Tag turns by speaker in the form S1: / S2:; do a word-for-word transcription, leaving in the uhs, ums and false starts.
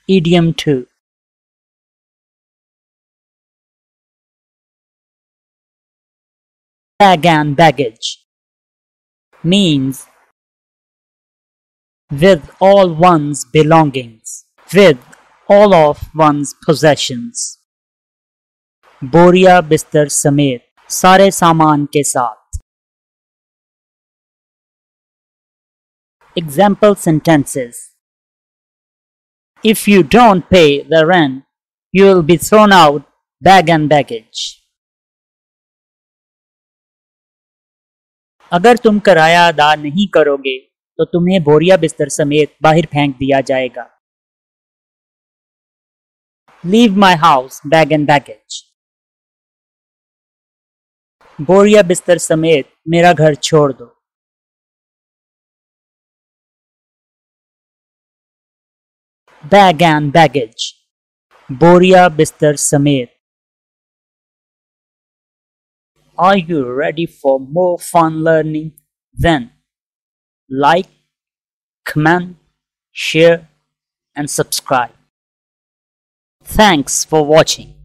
S1: Idiom two. Bag and baggage means with all one's belongings, with all of one's possessions. बोरिया बिस्तर समेत सारे सामान के साथ. Example sentences. If you don't pay the rent, you will be thrown out bag and baggage. अगर तुम किराया अदा नहीं करोगे तो तुम्हें बोरिया बिस्तर समेत बाहर फेंक दिया जाएगा. Leave my house, bag and baggage. बोरिया बिस्तर समेत मेरा घर छोड़ दो. Bag and baggage. बोरिया बिस्तर समेत. Are you ready for more fun learning? Then like, comment, share and subscribe. Thanks for watching.